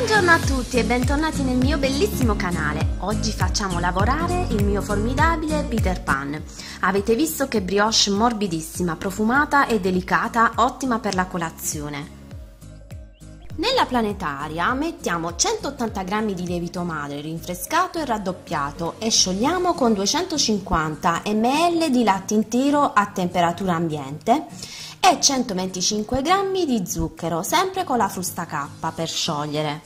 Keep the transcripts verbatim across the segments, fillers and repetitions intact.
Buongiorno a tutti e bentornati nel mio bellissimo canale. Oggi facciamo lavorare il mio formidabile Peter Pan. Avete visto che brioche morbidissima, profumata e delicata, ottima per la colazione. Nella planetaria mettiamo centottanta grammi di lievito madre rinfrescato e raddoppiato e sciogliamo con duecentocinquanta millilitri di latte intero a temperatura ambiente e centoventicinque grammi di zucchero, sempre con la frusta K per sciogliere.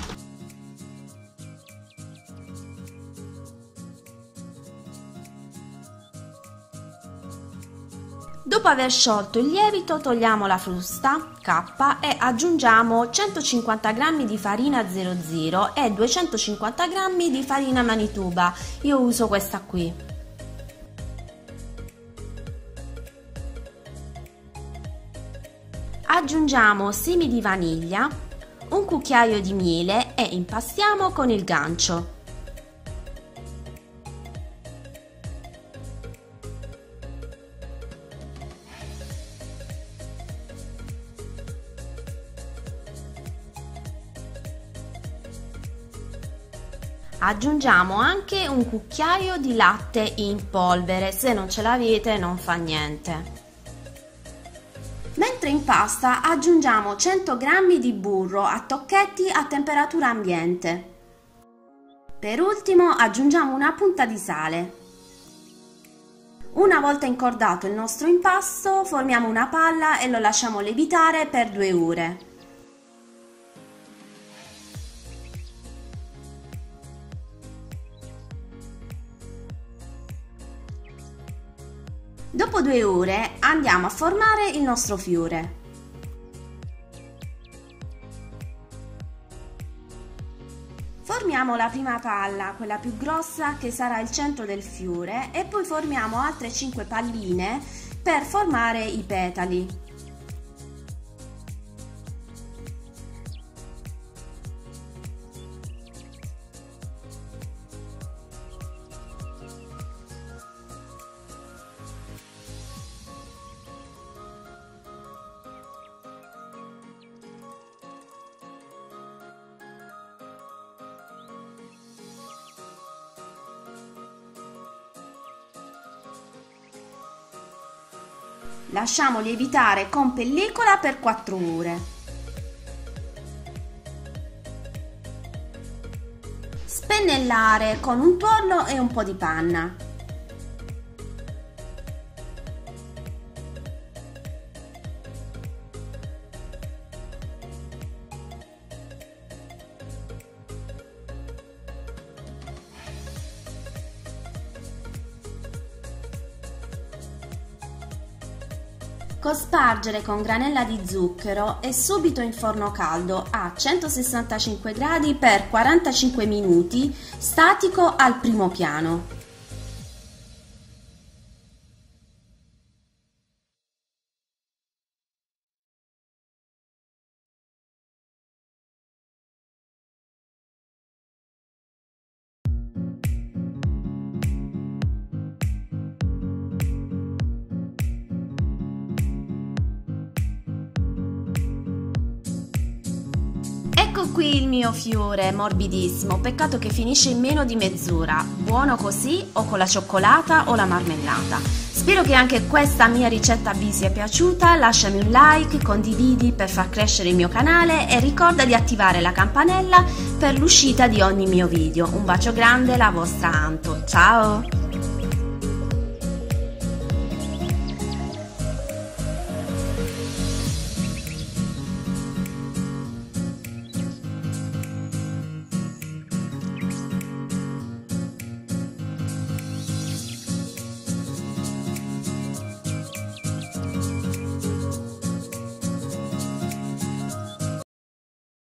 Dopo aver sciolto il lievito togliamo la frusta K e aggiungiamo centocinquanta grammi di farina zero zero e duecentocinquanta grammi di farina Manitoba. Io uso questa qui. Aggiungiamo semi di vaniglia, un cucchiaio di miele e impastiamo con il gancio. Aggiungiamo anche un cucchiaio di latte in polvere, se non ce l'avete non fa niente. Mentre impasta aggiungiamo cento grammi di burro a tocchetti a temperatura ambiente. Per ultimo aggiungiamo una punta di sale. Una volta incordato il nostro impasto formiamo una palla e lo lasciamo lievitare per due ore. Dopo due ore andiamo a formare il nostro fiore. Formiamo la prima palla, quella più grossa che sarà il centro del fiore, e poi formiamo altre cinque palline per formare i petali. Lasciamo lievitare con pellicola per quattro ore. Spennellare con un tuorlo e un po' di panna. Cospargere con granella di zucchero e subito in forno caldo a centosessantacinque gradi per quarantacinque minuti, statico al primo piano. Ecco qui il mio fiore morbidissimo, peccato che finisce in meno di mezz'ora. Buono così o con la cioccolata o la marmellata. Spero che anche questa mia ricetta vi sia piaciuta, lasciami un like, condividi per far crescere il mio canale e ricorda di attivare la campanella per l'uscita di ogni mio video. Un bacio grande, la vostra Anto, ciao!